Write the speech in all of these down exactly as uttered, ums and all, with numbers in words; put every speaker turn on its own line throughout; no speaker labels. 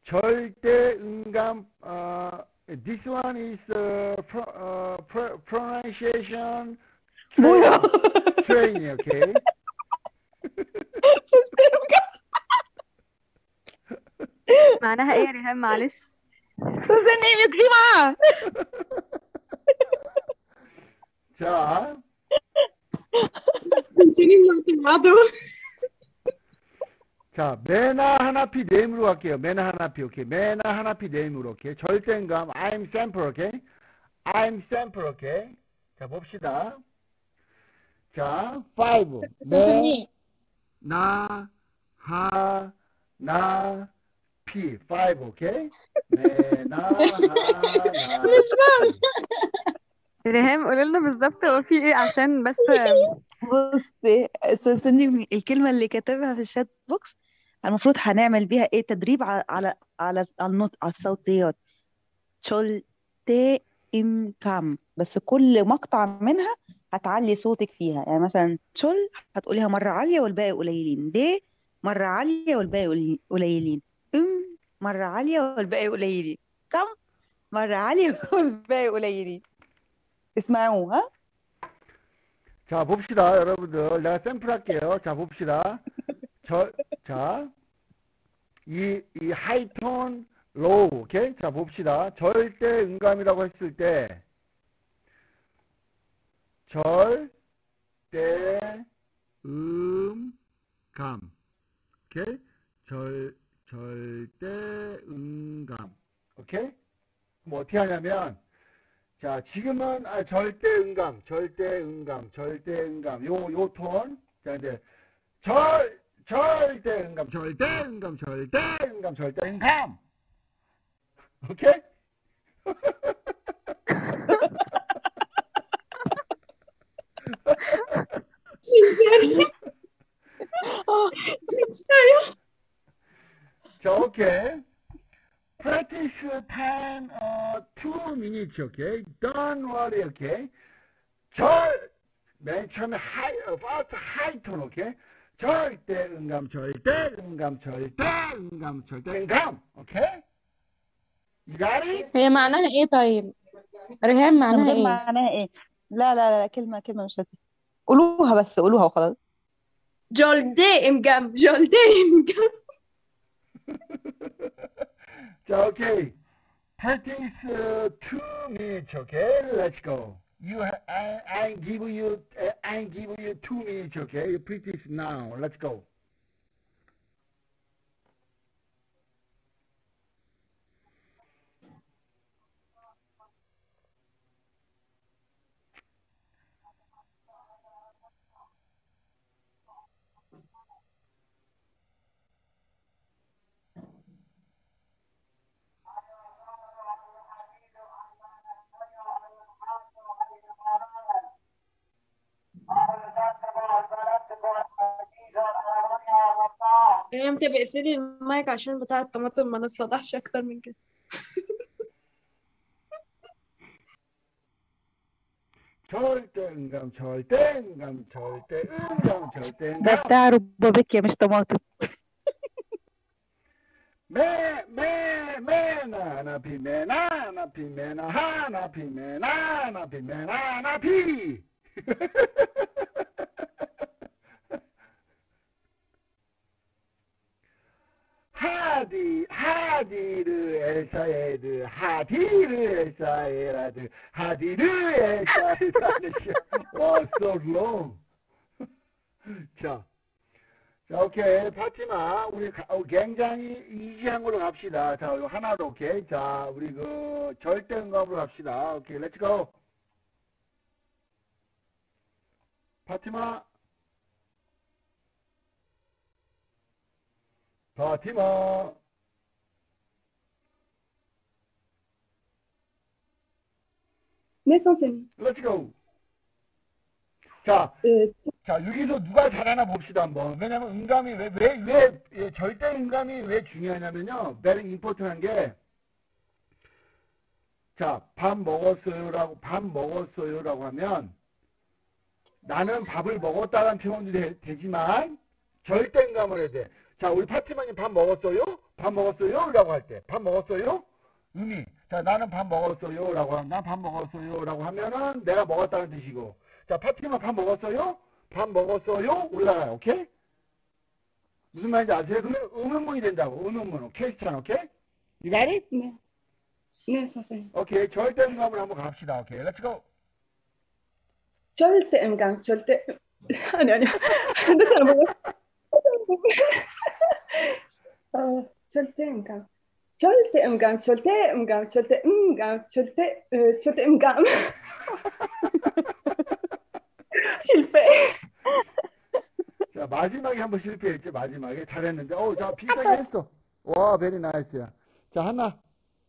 절대 음감. 어, this one is uh, pro, uh, pro, pronunciation
뭐야?
training. training, okay?
معناها ايه يا ريهام معلش؟
선생님 읽지 마.
자,
선생님한테 나도.
자, 메나 하나피 네임으로 갈게요. 메나 하나피, 오케이. 메나 하나피 네임으로, 오케이. 절대음감, I'm sample, 오케이. I'm sample, 오케이. 자, 봅시다. 자, five.
선생님.
나, 하, 나, 피. five, 오케이. 메나, 하, 나.
ريهام قولي لنا بالظبط هو في ايه عشان بس.
بصي 선생님 الكلمة اللي كاتبها في الشات بوكس المفروض هنعمل بيها ايه تدريب على على على على النطق على الصوتيات. شولتي إمكام، بس كل مقطع منها هتعلي صوتك فيها. يعني مثلا شول هتقوليها مرة عالية والباقي قليلين، دي مرة عالية والباقي قلي- قليلين، ام مرة عالية والباقي قليلين، كم مرة عالية والباقي قليلين. اسمعوا ها.
자, 봅시다, 여러분들. 내가 샘플 할게요. 자, 봅시다. 저, 자, 이, 이 하이톤, 로우, 오케이? 자, 봅시다. 절대 음감이라고 했을 때, 절대 음감, 오케이? 절, 절대 음감, 오케이? 뭐 어떻게 하냐면, 자, 지금은 아, 절대 음감, 절대 음감, 절대 음감, 요, 요 톤. 자, 이제, 절, 절대 음감, 절대 음감, 절대 음감, 절대 음감. 오케이?
진짜요?
어,
진짜요?
자, 오케이. Practice time, uh, two minutes, okay? Don't worry, okay? 절, 맨 처음에 high, uh, first high tone, okay? 절대 음감, 절대 음감, 절대 음감, 절대 음감, okay? You got it?
هي معناها ايه طيب؟ ريهام
من
معناها
غير
ايه؟
معناها ايه؟ لا لا لا كلمة كلمة مش لازم قولوها، بس قولوها وخلاص.
جولدي امجم جولدي امجم.
자, okay. Practice uh, two minutes, okay? Let's go. You, ha- I, I give you, uh, I give you two minutes, okay? You practice now. Let's go.
ريهام تبقى اقفلي المايك عشان بتاع الطماطم ما نصدحش اكتر من كده.
절대 음감, 절대 음감, 절대 음감, 절대
ده
음감.
بتاع ربابيكيا مش طماطم.
매, 매, 매나, 나 비, 매나, 나 비, 매나, 하, 나 비, 매나, 나 비, 매나, 나 비. 하디, 하디르 엘사에드, 하디르 엘사에라드, 하디르 엘사에라드. Oh, so long. 자, 자, 오케이. 파티마, 우리 가- 어, 굉장히 이지한 걸로 갑시다. 자, 이거 하나로, 오케이. 자, 우리 그 절대 음감으로 갑시다. 오케이, 렛츠 고. 파티마. 파티마.
네 선생님.
렛츠 고. 자,
그,
자, 여기서 누가 잘하나 봅시다, 한번. 왜냐면 음감이 왜, 왜, 왜, 예, 절대 음감이 왜 중요하냐면요. very important한 게, 자, 밥 먹었어요라고, 밥 먹었어요라고 하면, 나는 밥을 먹었다는 표현도 되, 되지만, 절대 음감을 해야 돼. 자, 우리 파티마님 밥 먹었어요? 밥 먹었어요? 라고 할 때, 밥 먹었어요? 음이. 자, 나는 밥 먹었어요? 라고 하면, 난 밥 먹었어요? 라고 하면은 내가 먹었다는 뜻이고. 자, 파티마 밥 먹었어요? 밥 먹었어요? 올라가요. 오케이? 무슨 말인지 아세요? 그러면 음음문이 된다고. 음음문. 오케이? 퀘스천, 오케이? You got it?
네. 네, 선생님.
오케이. 절대 음감을 한번 갑시다. 오케이. Let's go.
절대 음감, 절대. 아니, 아니야. 근데 잘 모르겠어. 어, 절대 음감. 절대 음감, 절대 음감, 절대 음감, 절대, 어, 절대 음감. 실패.
자, 마지막에 한번 실패했지. 마지막에 잘했는데. 어, 자, 비슷하게 했어. 와, 베리 나이스야. 자, 하나.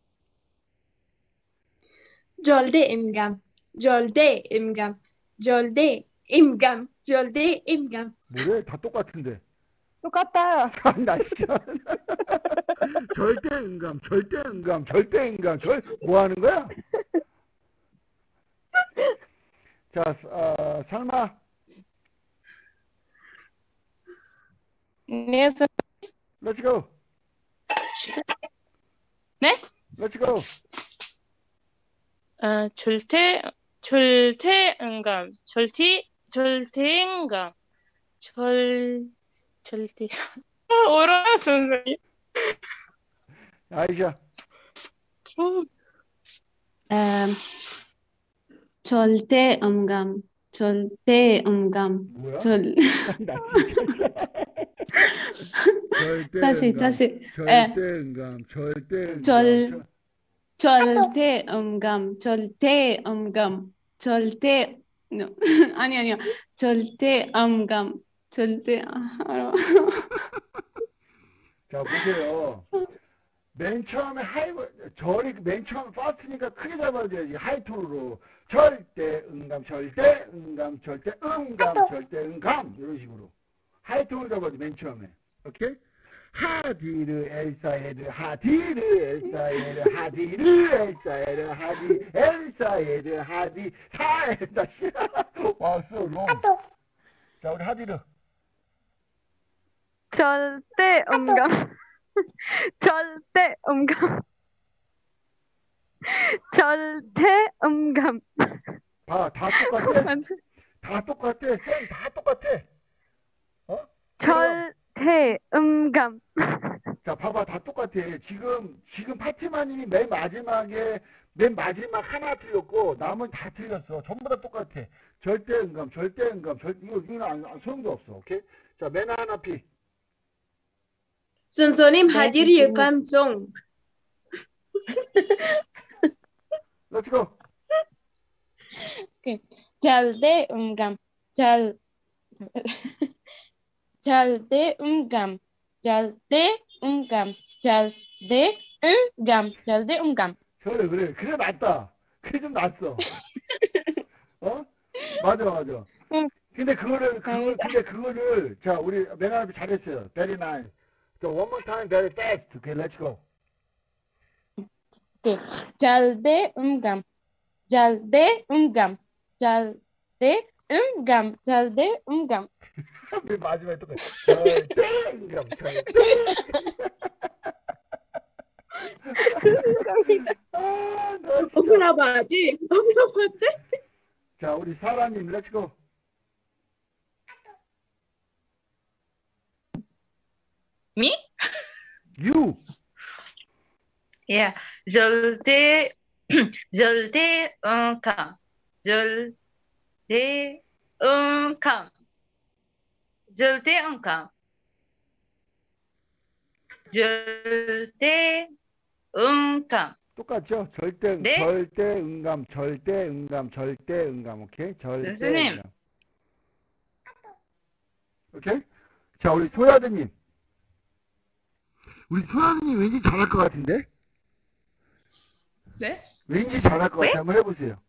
절대 음감, 절대 음감, 절대 음감, 절대 음감.
뭐래? 다 똑같은데.
똑같다.
나 진짜. 절대 음감, 절대 음감, 절대 음감, 절, 뭐 하는 거야? 자, 어, 살마.
네, 선-
Let's go.
네?
Let's go.
어, 절대, 절대 음감, 절대, 절대 음감, 절, 절대. 아, 어려워, 선생님.
아이샤.
음, 절대 음감, 절대 음감,
뭐야?
절,
나 진짜. 절대
다시,
음감,
다시, 에,
절대 음감, 절대 음감.
절, 절대 음감, 절대 음감, 절대, no. 아니, 아니야, 절대 음감, 절대, 아, 알아.
자, 보세요. 맨 처음에 하이, 절이 맨 처음에 파스니까 크게 잡아줘야지. 하이톤으로. 절대 음감, 절대 음감, 절대 음감, 절대 음감. 이런 식으로. 하이톤을 잡아줘, 맨 처음에. 오케이? 하디르 엘사에르 하디르 엘사에르 하디르 엘사에르 하디 엘사에르 하디 사에르 다시. 와, so long. 자, 우리 하디르.
절대 음감. 절대 음감. 절대 음감.
봐, 다 똑같아.
맞아.
다 똑같아. 쌤, 다 똑같아. 어?
절대 음감.
자, 봐봐, 다 똑같아. 지금, 지금 파티마님이 맨 마지막에, 맨 마지막 하나 틀렸고, 남은 다 틀렸어. 전부 다 똑같아. 절대 음감, 절대 음감, 절, 이거, 이거는 안, 안, 소용도 없어. 오케이? 자, 맨 하나 피.
선생님,
네,
하디르
선생님.
감정.
렛츠고.
절대 음감, 절, 절대 음감, 절대 음감, 절대 음감, 절대 음감.
그래, 그래. 그래, 낫다. 그게 좀 낫어. 어? 맞아, 맞아.
응.
근데 그거를, 그걸,
다행이다.
근데 그거를, 자, 우리 맨 하나 피 잘했어요. Very nice. So one more time, very fast. Okay, let's go.
오케이. 절대 음감, 절대 음감, 절대 음감, 절대 음감.
왜 마지막에 똑같아. 절대 음감, 절대. 아, 나 진짜.
오므라바디, 오므라바디.
자, 우리 사라님, 렛츠고.
Me?
You.
Yeah. 절대 절대 음감. 절대 음감. 절대 음감. 절대 음감.
똑같죠? 절대,
네?
절대 응감, 절대 응감, 절대 응감, 오케이? 절대
선생님.
응감. 오케이? 자, 우리 소야드님. 우리 소야드님 왠지 잘할 것 같은데?
네?
왠지 잘할 것
왜?
같아. 한번 해보세요.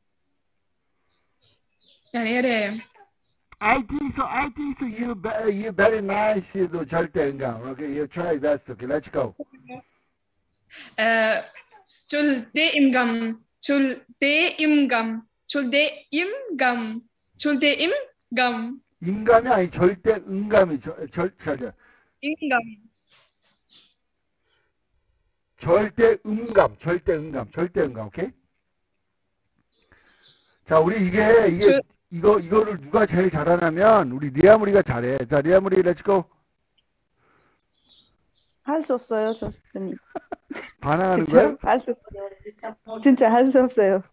يعني 이래
I think so, I think so. You, be- you very nice. 도 절대 응감. Okay, you try best. Okay, let's go.
에, 절대 임감 절대 임감 절대 임감 절대 임감
인감이 아니 절대 응감이 절, 절, 절,
임감
절대 음감, 절대 음감, 절대 음감, 오케이? 자, 우리 이게, 이게,
저-
이거, 이거를 누가 제일 잘하냐면, 우리 리아무리가 잘해. 자, 리아무리, 렛츠고.
할 수 없어요, 선생님.
반항하는 거야?
그쵸? 할 수 없어요. 진짜 할 수 없어요.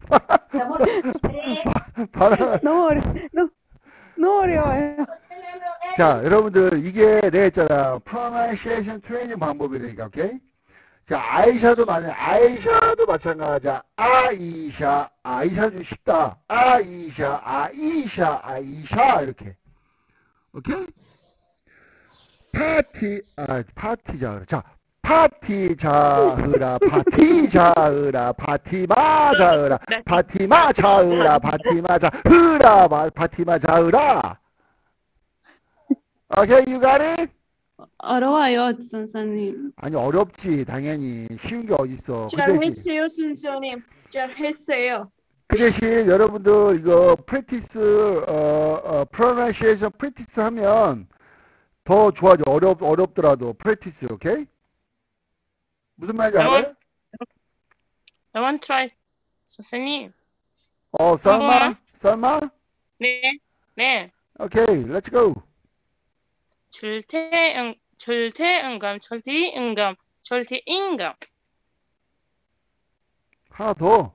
반항.
너무 어려, 너무, 너무 어려워요.
자, 여러분들, 이게 내가 했잖아. pronunciation 트레이닝 방법이라니까, 오케이? 자, 아이샤도 마찬 아이샤도 마찬가지야. 아이샤, 아이샤 좀 쉽다. 아이샤, 아이샤, 아이샤, 이렇게. 오케이? 파티, 아, 파티 자으라. 자, 파티 자으라, 파티 자으라, 파티마 자으라, 파티마 자으라, 파티마 자으라, 마- 파티마 자으라. 오케이, you got it?
어려워요, 선생님.
아니, 어렵지, 당연히. 쉬운 게 어딨어. 그 대신,
잘했어요, 선생님. 잘했어요.
그 대신 여러분들 이거 프랙티스, 어, 어, pronunciation 프랙티스 하면 더 좋아져. 어렵, 어렵더라도 프랙티스, 오케이? 무슨 말인지
I
알아요?
want, I want try. 선생님.
어, 썰마?
한번.
썰마?
네. 네.
오케이, let's go.
절대응, 절대응감, 절대응감, 절대인감.
하나 더.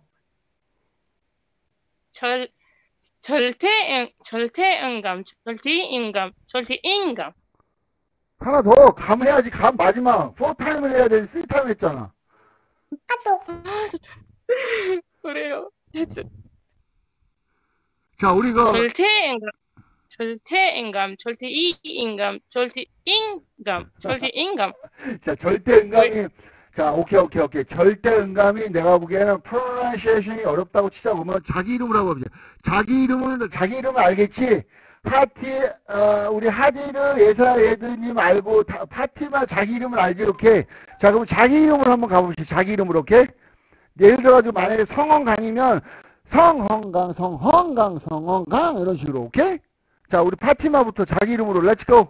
절, 절대응, 절대응감, 절대인감, 절대인감.
하나 더. 감 해야지, 감 마지막. 포 타임을 해야 되는데 쓰리 타임 했잖아.
그래요.
자, 우리 이거,
절대인감, 절대인감, 절대이인감, 절대인감, 절대인감.
자, 절대 응감이, 자, 오케이, 오케이, 오케이. 절대 응감이 내가 보기에는 pronunciation이 어렵다고 치자 보면 자기 이름으로 하고 보자. 자기 이름을, 자기 이름을 알겠지? 하티, 어, 우리 하디르 예사 예드님 알고, 다, 파티마 자기 이름을 알지, 오케이? 자, 그럼 자기 이름으로 한번 가봅시다. 자기 이름으로, 오케이? 예를 들어가지고 만약에 성원강이면 성헌강, 성헌강, 성헌강, 이런 식으로, 오케이? 자, 우리 파티마부터 자기 이름으로, 렛츠고!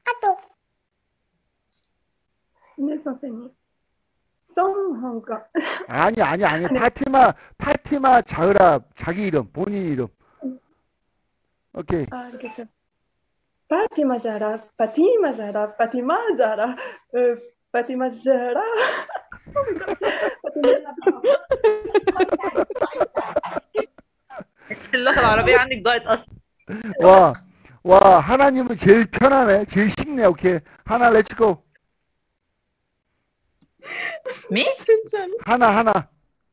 네, 선생님. 성헌강.
아니, 아니, 아니. 파티마, 파티마 자으라, 자기 이름, 본인 이름. 오케이.
아, 알겠어요. 파티마 자라, 파티마 자라, 파티마 자라, 어, 파티마 자라.
اللغة العربية عندك ضاعت أصلا.
와, 와, 하나님은 제일 편하네. 제일 쉽네. 오케이. 하나, 렛츠고.
مين؟
하나, 하나.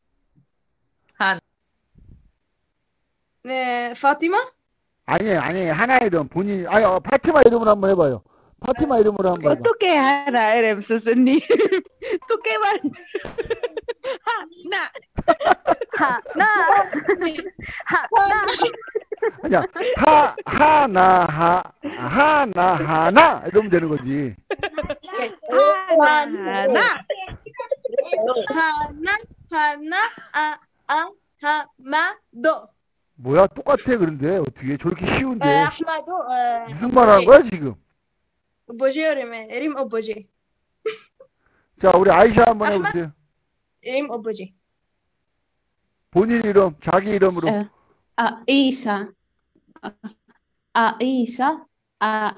네, 파티마?
아니, 아니, 하나 이름, 본인, 아니, 어, 파티마 이름으로 한번 해봐요. 파티마 이름으로 한번 해봐.
어떻게 하나, 이름 선생님. 어떻게만. 하나.
하나. 하나.
아니야. 하, 하나, 하, 하나, 하나. 이러면 되는 거지.
하나. 하나.
하나, 하나, 아, 아, 하마도.
뭐야, 똑같아, 그런데. 어떻게 저렇게 쉬운데.
아마도.
무슨 말 하는 거야, 지금?
오보지, 림 오보지.
자, 우리 아이샤 한번
아마-
해보세요.
림 오보지.
본인 이름, 자기 이름으로.
에, 아이샤, 아, 아이샤, 아,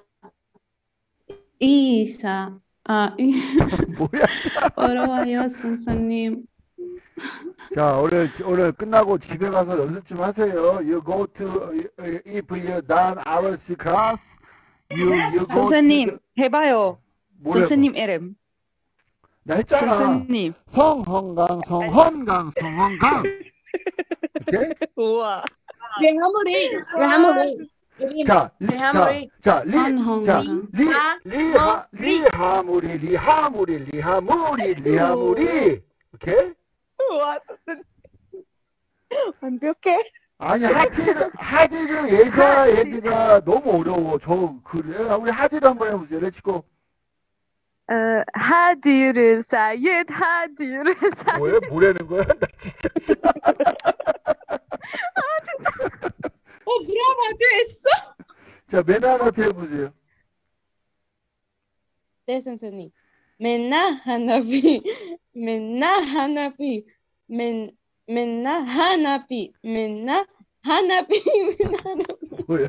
이샤, 아, 이,
뭐야?
어려워요, 선생님.
자, 오늘, 오늘 끝나고 집에 가서 연습 좀 하세요. You go to, if you done our class, you, you go
선생님,
to,
해봐요.
뭘 해봐?
선생님 이름.
나 했잖아.
선생님.
성헌강, 성헌강, 성헌강. 오케이?
우와.
레하무리, 레하무리.
자, 리, 자,
리하무리.
자, 리, 자,
한헌강.
리, 리하, 리하무리, 리하무리, 리하무리, 리하무리. 오케이?
우와, 선생님. 완벽해.
아니, 하디르, 하디르 예사 얘기가 너무 어려워. 저, 그래. 우리 하디르 한번 해보세요. 렛츠고.
어, 하디르 사이드 하디르 사이드.
뭐야? 뭐라는 거야? 나 진짜.
어, 브라바도 했어?
자, 맨 앞에 해보세요.
네, 선생님. 맨나 하나비,
مننا هنبي من مننا هنبي مننا هنبي من هنبي
뭐야?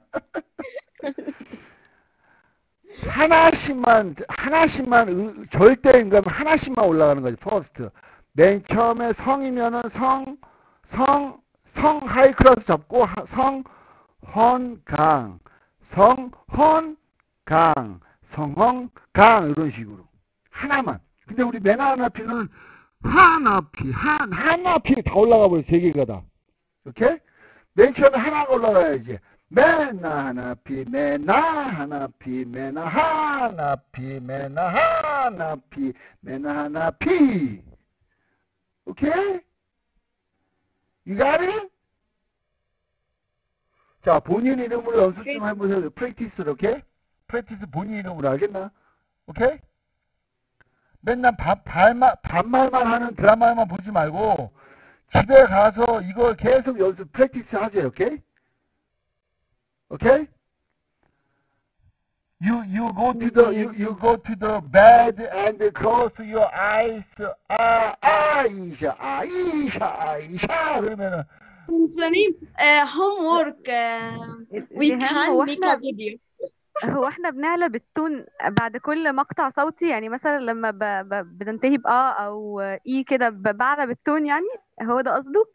하나씩만 하나씩만 의- 절대 임금 하나씩만 올라가는 거지. 퍼스트. 맨 처음에 성이면은 성, 성, 성 하이 클래스 잡고 하- 성, 헌, 강, 성, 헌, 강, 성헌, 강 이런 식으로 하나만. 근데 우리 맨 하나피는 하나피, 한 하나피 다 올라가 버려 세 개가 다. 오케이? 맨 처음에 하나가 올라가야지. 맨나 하나피, 맨나 하나피, 맨나 하나피, 맨나 하나피, 맨나 하나피. 오케이? You got it? 자, 본인 이름으로 연습 좀 해보세요. 프랙티스로, 오케이? 프랙티스 본인 이름으로 알겠나? 오케이? 맨날 반, 반말, 반말만 하는 드라마만 보지 말고 집에 가서 이거 계속 연습 프랙티스 하세요. 오케이? 오케이? You you go to the you, you go to the bed and close your eyes. 아 아이샤 아이샤 아이샤 그러면은
سنسونيم homework uh, we
ريهام،
can
هو
make
احنا
a video.
هو احنا بنعلى بالتون بعد كل مقطع صوتي، يعني مثلا لما ب... ب... بننتهي بآ او اي كده ب- بعلى بالتون، يعني هو ده قصده.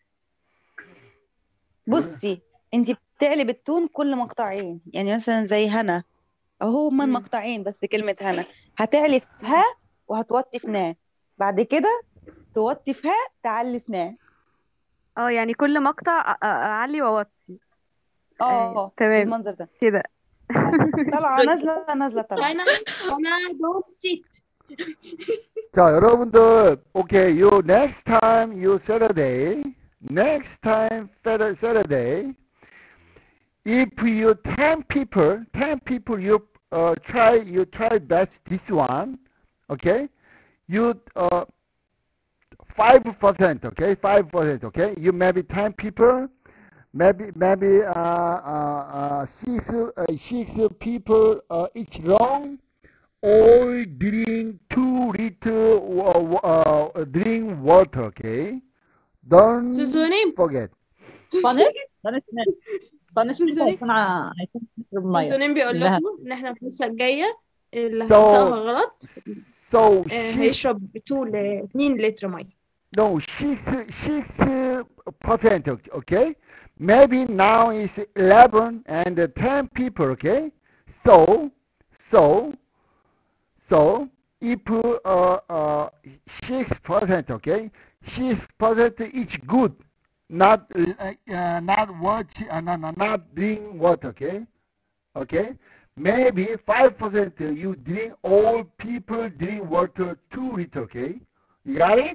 بصي انت بتعلي بالتون كل مقطعين، يعني مثلا زي هنا اهو هما
مم.
المقطعين بس كلمة هنا هتعلي في ها وهتوطي في نا، بعد كده توطي في ها تعلي في نا.
اه يعني كل مقطع أ- أ- اعلي واوطي. ايوه
اه
تمام
بالمنظر ده،
كده.
طالعة نازلة نازلة طالعة.
أنا أنا don't cheat.
자 여러분들 오케이 you next time you Saturday next time Satur- Saturday if you ten people ten people you uh, try you try best this one okay you uh five percent okay five percent okay you maybe ten people maybe maybe uh uh, uh six uh, six people uh, each wrong all drink two liter uh, uh, drink water okay don't
سنسونيم
forget
بانش بانشمنت بانشمنت
سنسونيم
هيكون ع- هيكون نشرب ميه
سنسونيم بيقول
لها
لكم إن إحنا في الحصة الجاية اللي
so
هنطقها غلط
so
آه،
six
هيشرب اتنين ل اتنين لتر مية.
no six six percent okay maybe now is eleven and ten people okay so so so if uh, uh, six percent okay six percent is good not uh, uh, not watch uh, not, not not drink water okay okay maybe five percent you drink all people drink water two liter okay you got it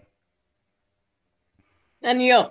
أنيو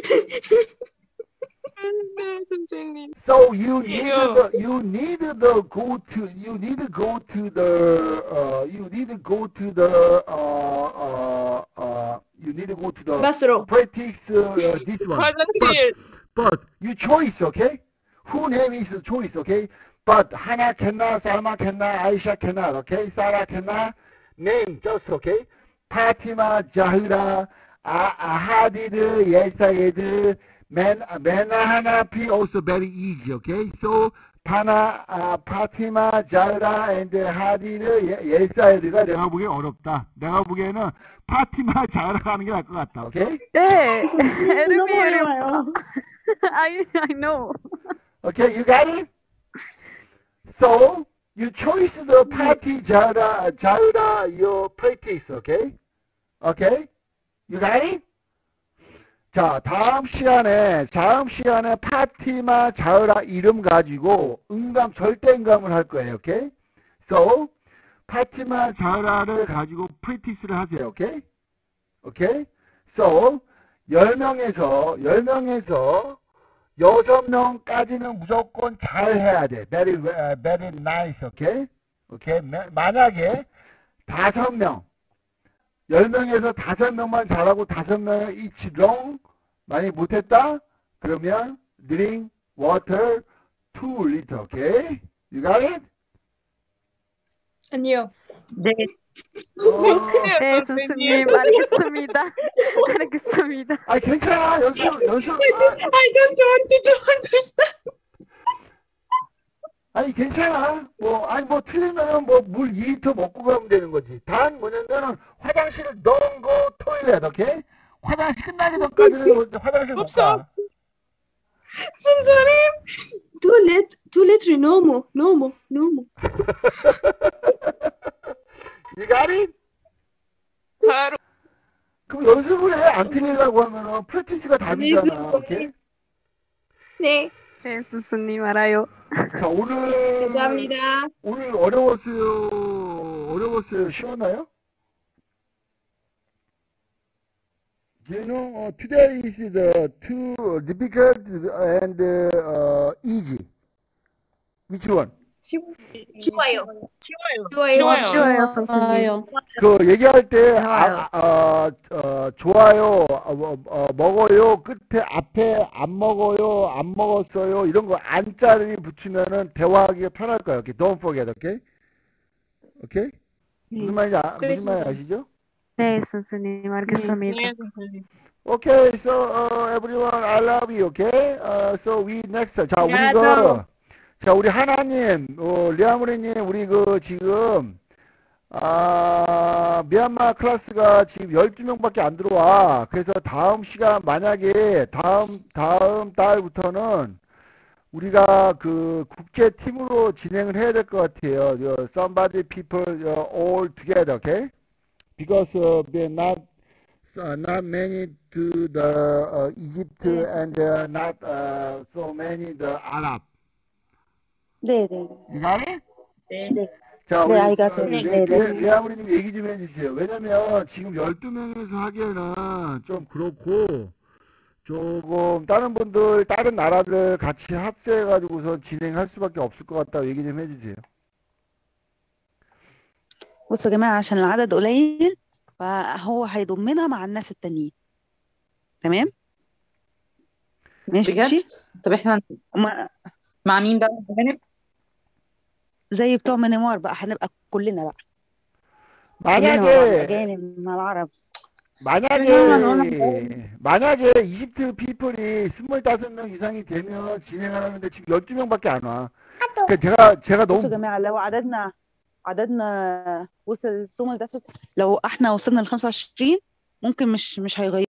so you need
Yo.
the you need the go to you need to go to the uh, you need to go to the uh, uh, uh, you need to go to the
بسرو
practice uh, uh, this one
Wasn't
but,
it?
but you choice okay who name is the choice okay but Hannah cannot Salma cannot Aisha cannot okay Sarah cannot name just okay Fatima Zahra Ah- Ahadid Yesayed Men Mena Hanafi also very easy okay so Pana uh, Fatima Zahra and Hadid Yesayed가 내가 보기엔 어렵다 내가 보기에는 파티마 자라가 하는 게 나을 것 같다 okay
ايه
너무
ارمي ارمي.
어려워요.
I I know.
okay you got it so you choose the party Jara Jara your practice okay okay you got it 자 다음 시간에 다음 시간에 파티마 자으라 이름 가지고 음감 절대 음감을 할 거예요 오케이 so 파티마 자으라를 가지고 프랙티스를 하세요 오케이 오케이 so 열 명에서 열 명에서 여섯 명까지는 무조건 잘 해야 돼 very uh, very nice 오케이 오케이 만약에 다섯 명 열 명에서 다섯 명만 잘하고 다섯 명은 each wrong 만약 못했다 그러면 drink water two liter okay you got it
أنيو
네
어,
네, 선생님. 알겠습니다. 알겠습니다.
아 괜찮아. 연습 연습. 아,
I don't want you to understand.
아니 괜찮아. 뭐 아니 뭐 틀리면은 뭐 물 이 리터 먹고 가면 되는 거지. 단 뭐냐면은 화장실을 don't go toilet, 오케이? 화장실 끝나기 전까지는 화장실 못
없어,
가.
없어.
선생님, toilet, toilet 너무, 너무, 너무.
You got it?
바로
그럼 연습을 해. 안 틀리려고 하면은 프랙티스가 답이잖아. 오케이?
네,
네, 선생님 알아요.
자 오늘
감사합니다.
오늘 어려웠어요. 어려웠어요. 쉬웠나요? You know, uh, today is the too difficult and uh, easy. Which one?
좋아요.
쉬워요.
좋아요.
쉬워요.
쉬워요, 선생님.
좋아요.
그 얘기할 때
좋아요.
아, 아, 어, 좋아요, 어, 뭐, 어, 먹어요, 끝에 앞에 안 먹어요, 안 먹었어요 이런 거 안자를 붙이면은 대화하기가 편할 거예요. Okay? Don't forget, okay? Okay? 무슨 말인지 아,
그래,
무슨 말인지
진짜.
아시죠?
네, 선생님. 알겠습니다.
네, 선생님.
Okay, so uh, everyone, I love you. Okay? Uh, so we next. 자, 우리 그,
나도.
자, 우리 하나님, 어, 리아무리님, 우리 그 지금 아, 미얀마 클래스가 지금 열두 명밖에 안 들어와. 그래서 다음 시간 만약에 다음 다음 달부터는 우리가 그 국제 팀으로 진행을 해야 될 것 같아요. 어, somebody people uh, all together, okay? Because uh, we're not uh, not many to the uh, Egypt and uh, not uh, so many the Arab.
네, 네,
You got it?
네.
자,
네,
우리
아이가
그
네,
리-
네, 네.
리- 리아무리님 얘기 좀 해주세요. 왜냐면 지금 열두 명에서 하기에는 좀 그렇고 조금 다른 분들 다른 나라들 같이 합세해가지고서 진행할 수밖에 없을 것 같다고 얘기 좀 해주세요.
بصوا يا جماعة عشان العدد قليل فهو هيضمنا مع الناس التانيين. تمام؟
بجد؟
ماشي؟
طب احنا
وما-
مع مين بقى أجانب؟
زي بتوع مينمار بقى هنبقى كلنا بقى كلنا مع بعض
만약에
الأجانب مع العرب.
만약에 만약에 이집트 피플이 스물다섯 명 이상이 되면 진행하는데 지금 열두 명밖에 안 와. 그러니까 제가 제가
بصوا يا
너무
جماعة لو عددنا عددنا وصل ثم لو احنا وصلنا ل خمسة وعشرين ممكن مش مش هيغير